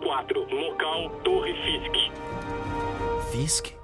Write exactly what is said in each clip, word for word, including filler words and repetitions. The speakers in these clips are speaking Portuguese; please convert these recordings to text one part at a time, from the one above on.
quatro, local Torre Fisk. Fisk?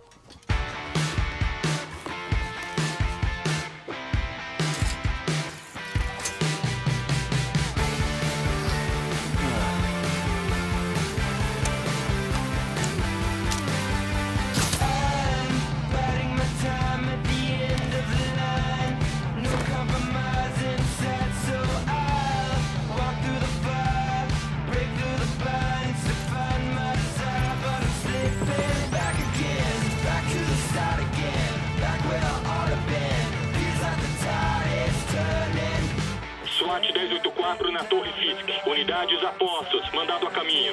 SWAT dez oito quatro na Torre Fisk. Unidades a postos, mandado a caminho.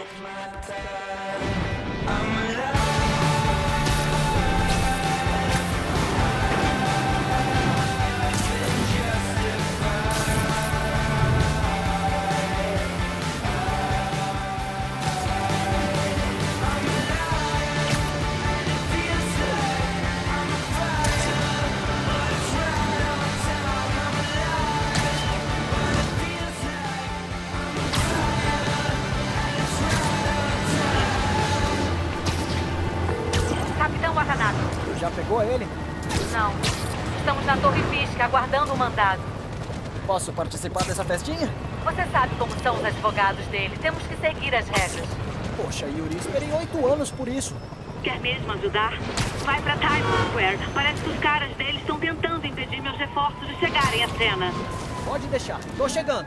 Já pegou ele? Não. Estamos na Torre Fisk, aguardando o mandado. Posso participar dessa festinha? Você sabe como são os advogados dele. Temos que seguir as regras. Poxa, Yuri, esperei oito anos por isso. Quer mesmo ajudar? Vai pra Times Square. Parece que os caras dele estão tentando impedir meus reforços de chegarem à cena. Pode deixar. Tô chegando.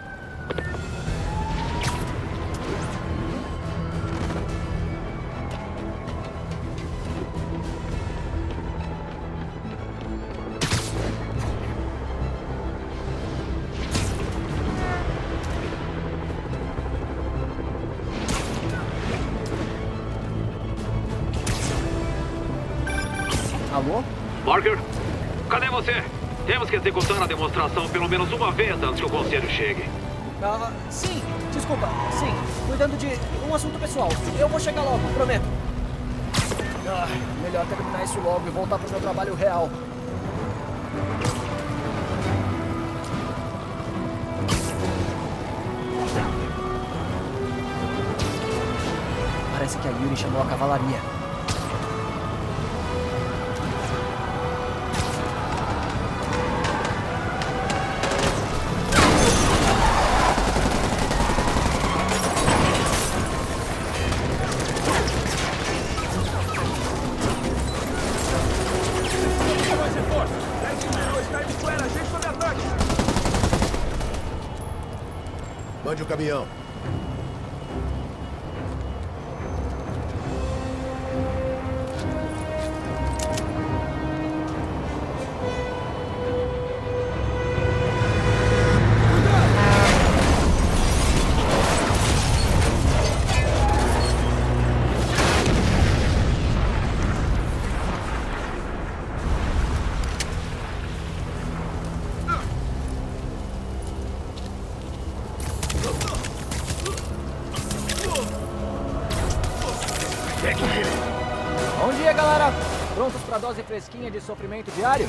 Alô? Parker? Cadê você? Temos que executar a demonstração pelo menos uma vez antes que o conselho chegue. Ah, sim. Desculpa. Sim. Cuidando de um assunto pessoal. Eu vou chegar logo, prometo. Ah, melhor terminar isso logo e voltar pro meu trabalho real. Parece que a Yuri chamou a cavalaria. Mande o caminhão. Bom dia, galera! Prontos pra dose fresquinha de sofrimento diário?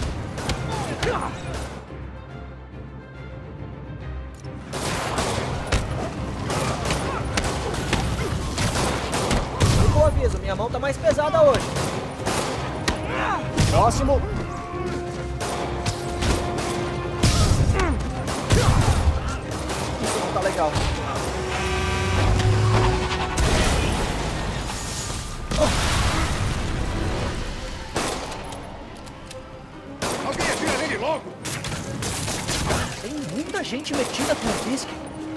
Fica o aviso, minha mão tá mais pesada hoje. Próximo! Isso não tá legal. Tem muita gente metida com o Fisk.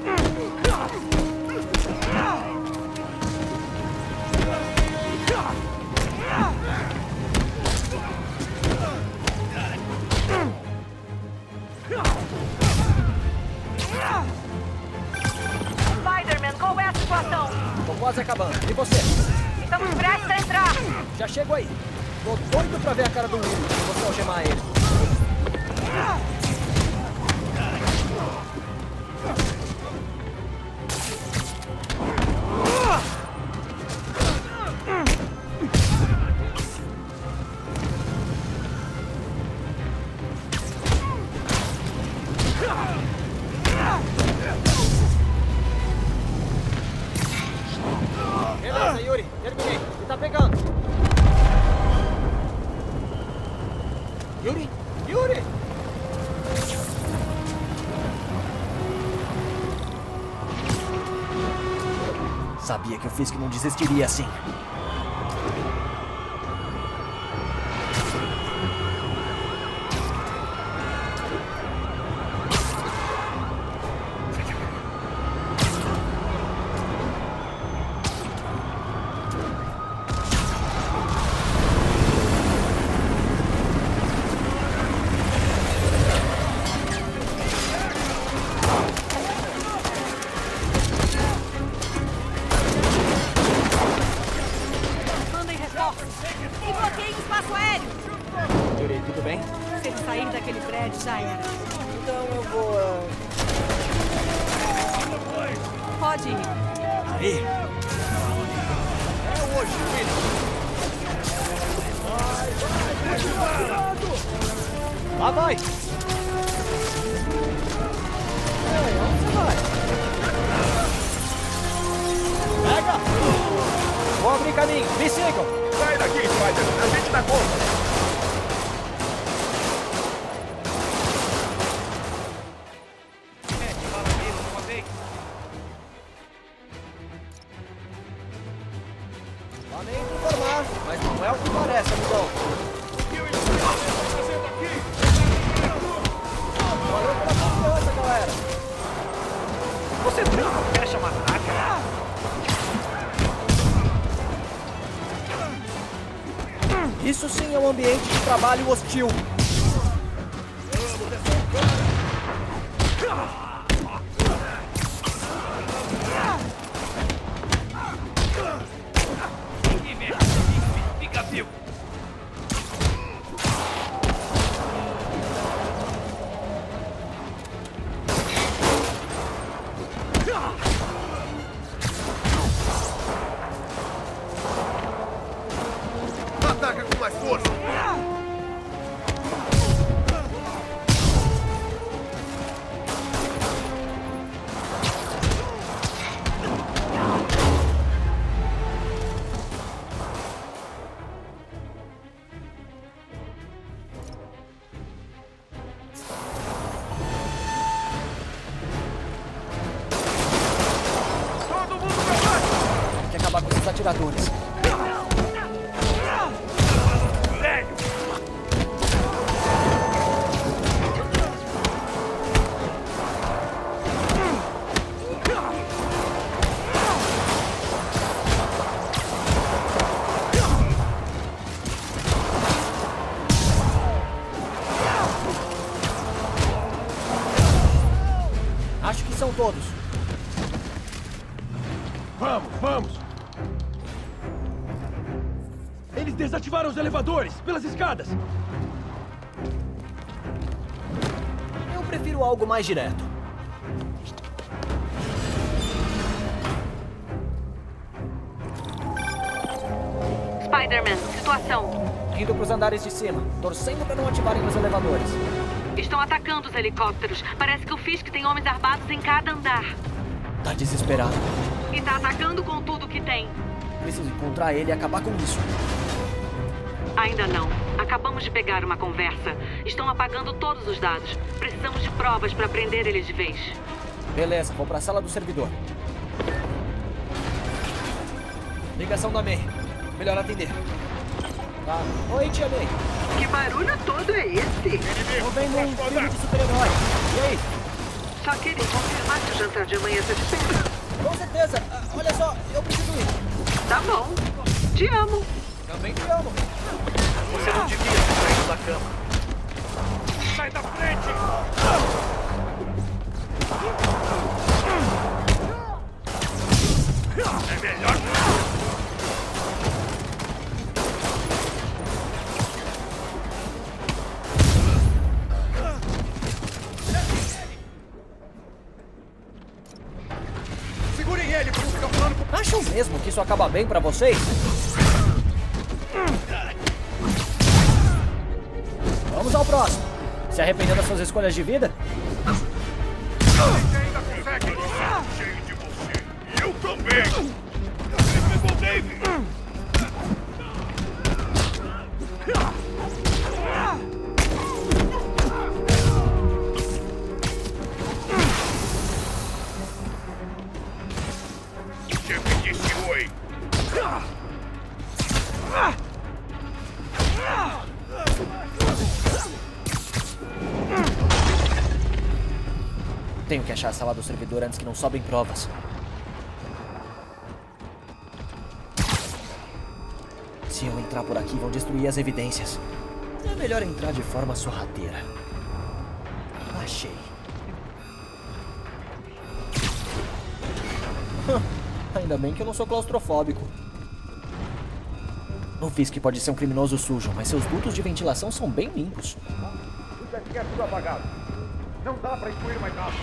Spider-Man, qual é a situação? Tô quase acabando. E você? Estamos prestes a entrar. Já chego aí. Tô doido pra ver a cara do Willy se você algemar ele. Yuri! Yuri! Sabia que o Fisk não desistiria assim. E bloqueiem o espaço aéreo! Yuri, tudo bem? Se ele sair daquele prédio, já era. Então eu vou... Uh... Pode ir. Aí! É hoje, filho! Vai, vai! Cuidado! Lá vai! Ei, onde você vai? Pega! Vou abrir caminho, me sigam! Sai daqui, Spider! A gente dá conta! Lamento informar, mas não é o que parece, amigão. O que o Spider está fazendo aqui? Valeu pela confiança, galera. Você tranca ou fecha uma ataca? Isso sim é um ambiente de trabalho hostil. Fica vivo! Ataca com mais força! Todo mundo pra baixo! Tem que acabar com esses atiradores. Acho que são todos. Vamos, vamos! Eles desativaram os elevadores pelas escadas! Eu prefiro algo mais direto. Spider-Man, situação. Indo pros andares de cima, torcendo para não ativarem os elevadores. Estão atacando os helicópteros. Parece que o Fisk tem homens armados em cada andar. Tá desesperado. E tá atacando com tudo que tem. Preciso encontrar ele e acabar com isso. Ainda não. Acabamos de pegar uma conversa. Estão apagando todos os dados. Precisamos de provas para prender eles de vez. Beleza, vou pra sala do servidor. Ligação da May. Melhor atender. Tá. Oi, tia May. Que barulho todo é esse? Tô vendo um filme de super-herói. E aí? Só queria confirmar se o jantar de amanhã tá de pé. Com certeza. Ah, olha só, eu preciso ir. Tá bom. Te amo. Também te amo. Você não devia ter saído da cama. Sai da frente! É melhor. Segurem ele, por não ficar falando com... Acham mesmo que isso acaba bem pra vocês? Vamos ao próximo. Se arrependeu das suas escolhas de vida? Você ainda consegue? Cheio de você. E eu também. Você pegou o Dave. Tenho que achar a sala do servidor antes que não sobem provas. Se eu entrar por aqui, vão destruir as evidências. É melhor entrar de forma sorrateira. Achei. Ainda bem que eu não sou claustrofóbico. O Fisk pode ser um criminoso sujo, mas seus dutos de ventilação são bem limpos. Isso aqui é tudo apagado. Não dá pra excluir mais nada.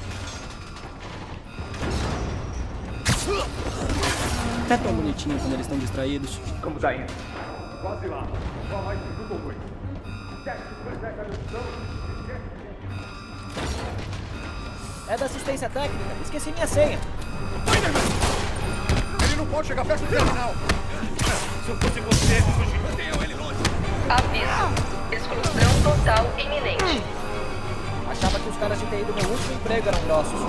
É tão bonitinho quando eles estão distraídos. Como tá indo? Quase lá. Só mais minuto ou dois. É da assistência técnica. Esqueci minha senha. Ele não pode chegar perto do terminal. Se eu fosse você, mantenham ele longe. Aviso. Explosão total iminente. Achava que os caras de T I do meu último emprego eram grossos.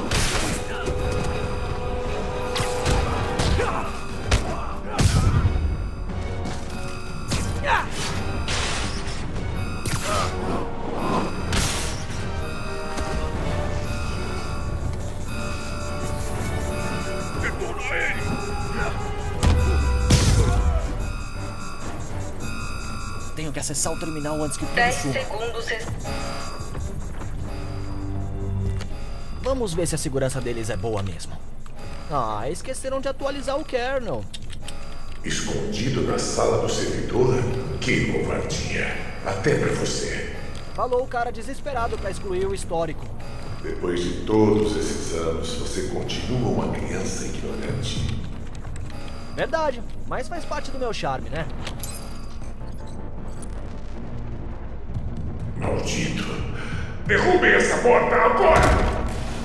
Tenho que acessar o terminal antes que tudo dez suma. segundos. Vamos ver se a segurança deles é boa mesmo. Ah, esqueceram de atualizar o kernel. Escondido na sala do servidor? Que covardia. Até pra você. Falou o cara desesperado pra excluir o histórico. Depois de todos esses anos, você continua uma criança ignorante. Verdade, mas faz parte do meu charme, né? Maldito. Derrubem essa porta agora!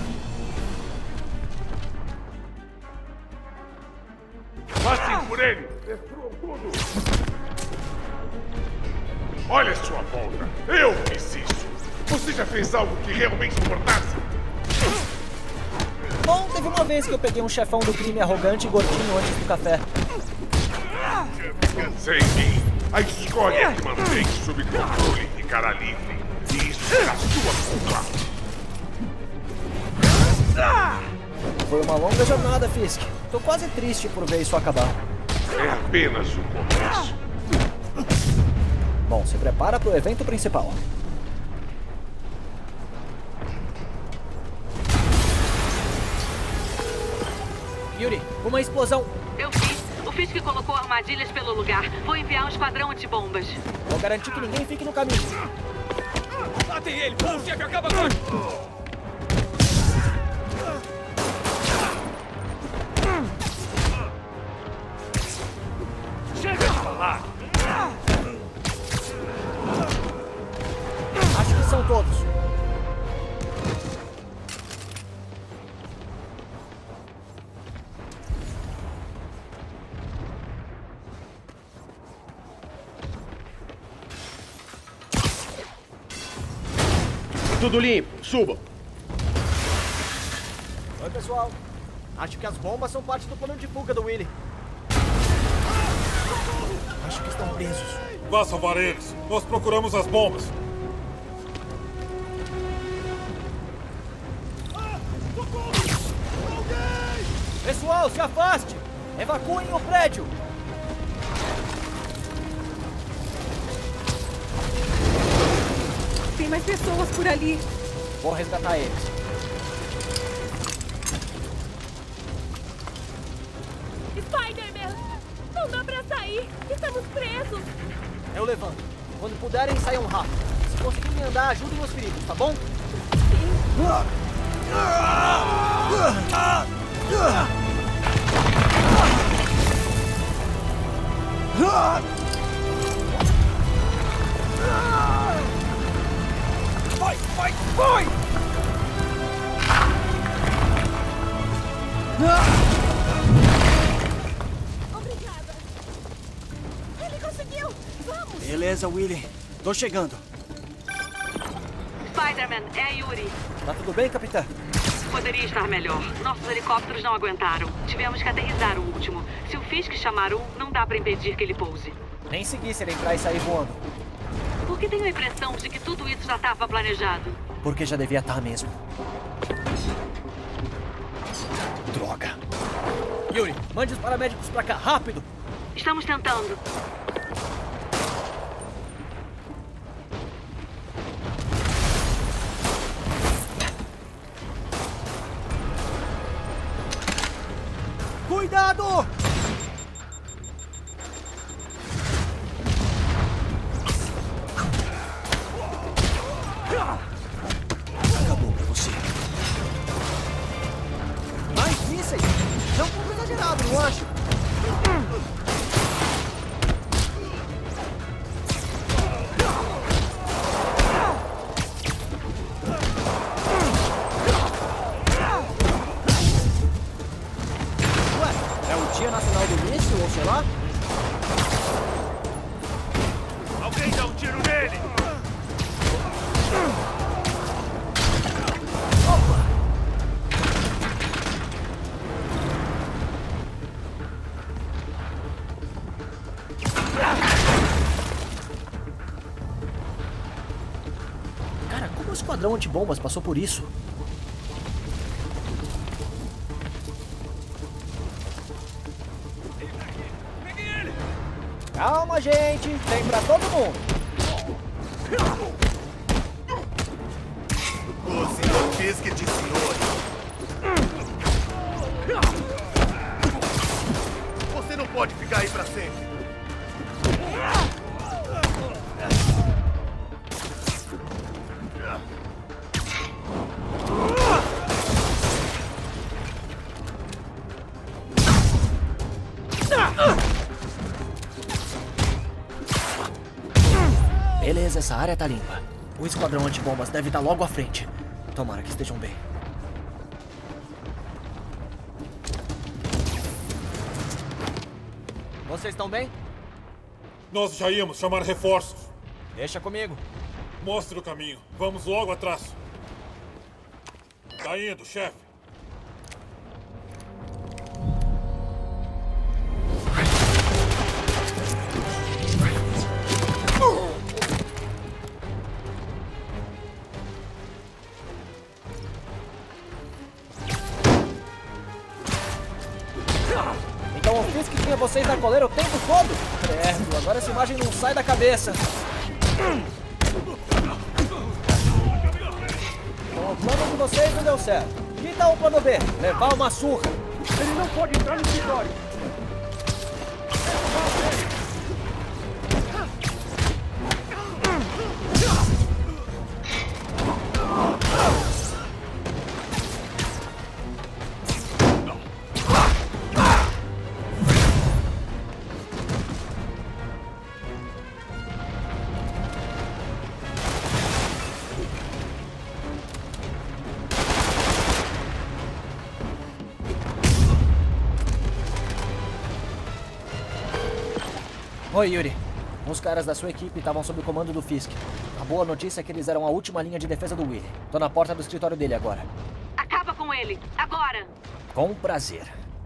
Passem por ele! Destruam tudo! Olha a sua volta! Eu fiz isso! Você já fez algo que realmente importasse? Bom, teve uma vez que eu peguei um chefão do crime arrogante e gordinho antes do café. Sem mim, a escolha que mantém sob controle ficará livre. E isso será sua culpa! Foi uma longa jornada, Fisk. Tô quase triste por ver isso acabar. É apenas o começo. Bom, se prepara pro evento principal. Yuri, uma explosão. Eu vi. O Fisk colocou armadilhas pelo lugar. Vou enviar um esquadrão antibombas. Vou garantir que ninguém fique no caminho. Matem ele! O chefe acaba agora! Chega de falar! Acho que são todos. Tudo limpo, subam! Oi, pessoal. Acho que as bombas são parte do plano de fuga do Willy. Acho que estão presos. Vá salvar eles. Nós procuramos as bombas. Pessoal, se afaste! Evacuem o prédio! Tem mais pessoas por ali. Vou resgatar eles. Spider-Man! Não dá pra sair! Estamos presos! Eu levanto. Quando puderem, saiam rápido. Se conseguirem andar, ajudem os feridos, tá bom? Vai, vai, vai! Obrigada! Ele conseguiu! Vamos! Beleza, Willy. Tô chegando. Spider-Man, é a Yuri. Tá tudo bem, capitã? Poderia estar melhor. Nossos helicópteros não aguentaram. Tivemos que aterrissar o último. Se o Fisk chamar um, não dá pra impedir que ele pouse. Nem segui se ele entrar e sair voando. Por que tenho a impressão de que tudo isso já estava planejado? Porque já devia estar mesmo. Droga. Yuri, mande os paramédicos pra cá, rápido! Estamos tentando. Cuidado! Acabou pra você. Mais mísseis? É um pouco exagerado, não acho? Ué, é o Dia Nacional do Míssil, ou sei lá? Alguém dá um tiro nele! Cara, como o esquadrão antibombas passou por isso? Calma, gente. Tem pra todo mundo. O senhor Fisk de senhor. Você não pode ficar aí pra sempre. Beleza, essa área tá limpa. O esquadrão antibombas deve estar logo à frente. Tomara que estejam bem. Vocês estão bem? Nós já íamos chamar reforços. Deixa comigo. Mostre o caminho. Vamos logo atrás. Tá indo, chefe. Então o Fisk tinha vocês na coleira o tempo todo? Credo, agora essa imagem não sai da cabeça. Então o plano de vocês não deu certo. Que tal o plano B? Levar uma surra. Ele não pode entrar no escritório! Oi, Yuri. Uns caras da sua equipe estavam sob o comando do Fisk. A boa notícia é que eles eram a última linha de defesa do Willy. Tô na porta do escritório dele agora. Acaba com ele, agora! Com prazer.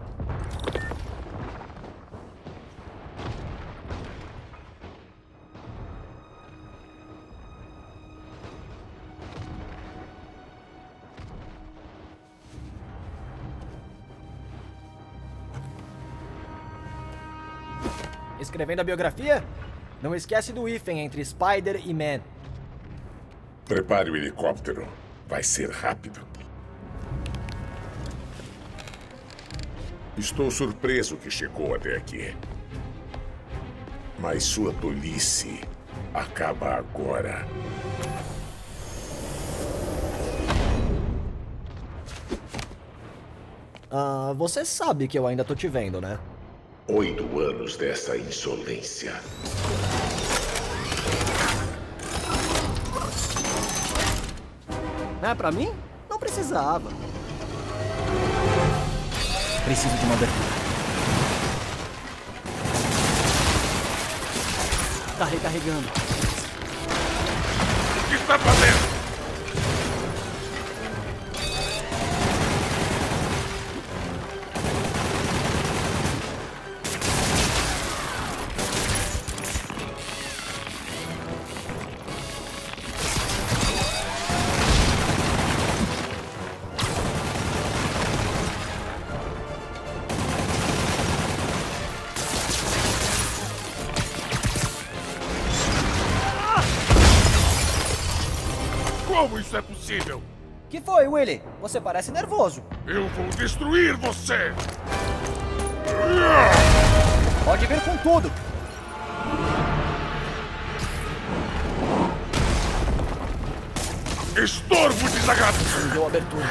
Escrevendo a biografia? Não esquece do hífen entre Spider e Man. Prepare o helicóptero. Vai ser rápido. Estou surpreso que chegou até aqui. Mas sua tolice acaba agora. Ah, você sabe que eu ainda tô te vendo, né? Oito anos dessa insolência. É pra mim? Não precisava. Preciso de uma abertura. Tá recarregando. O que está fazendo? Como isso é possível? Que foi, Willy? Você parece nervoso. Eu vou destruir você! Pode vir com tudo. Estorvo desagradável! Deu abertura.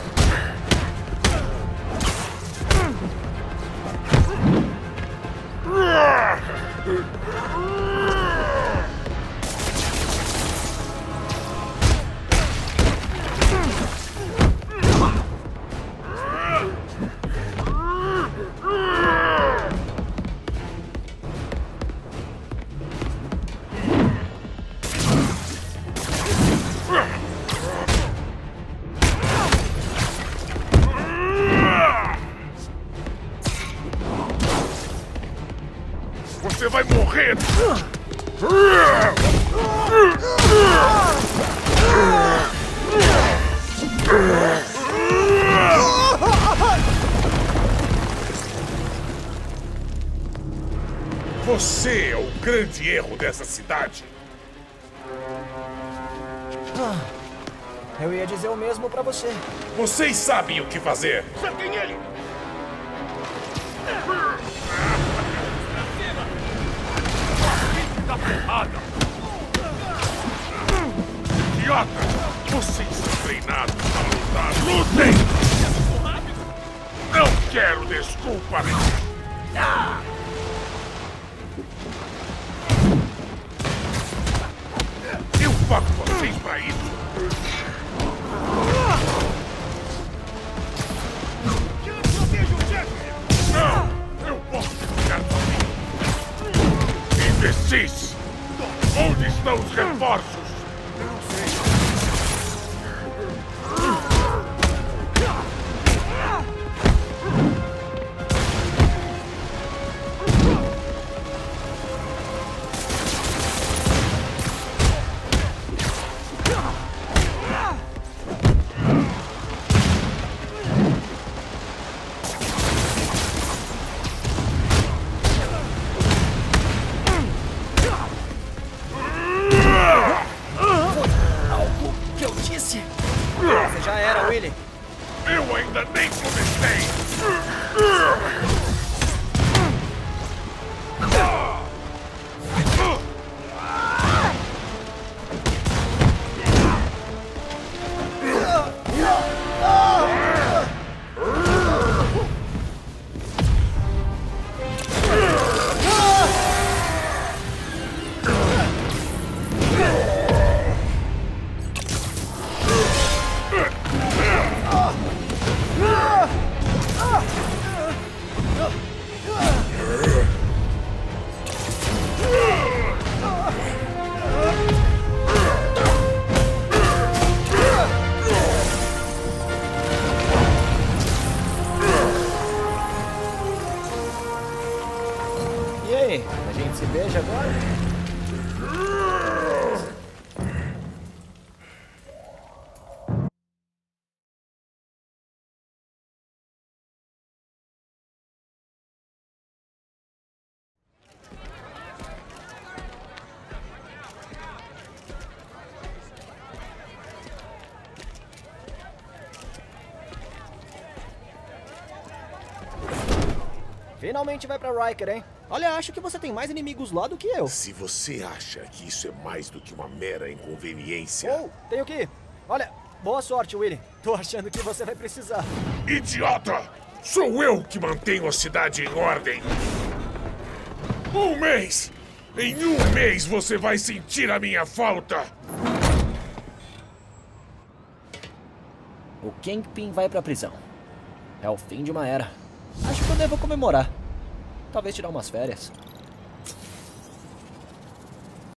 Você vai morrer! Você é o grande erro dessa cidade. Ah, eu ia dizer o mesmo pra você. Vocês sabem o que fazer. Cerquem ele! Da porrada! Idiota! Vocês são treinados para lutar! Lutem! Não quero desculpas! Eu pago vocês pra isso! Não! Eu posso ficar sozinho! Imbecis! Onde estão os reforços? Não sei. Você já era, Willy. Eu ainda nem comecei! E aí, a gente se beija agora? Finalmente vai pra Riker, hein? Olha, acho que você tem mais inimigos lá do que eu. Se você acha que isso é mais do que uma mera inconveniência... Oh, tenho que ir. Olha, boa sorte, Willy. Tô achando que você vai precisar. Idiota! Sou eu que mantenho a cidade em ordem! Um mês! Em um mês você vai sentir a minha falta! O Kingpin vai pra prisão. É o fim de uma era. Acho que eu devo comemorar. Talvez tirar umas férias.